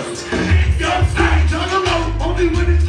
Got signs on the road, only when it's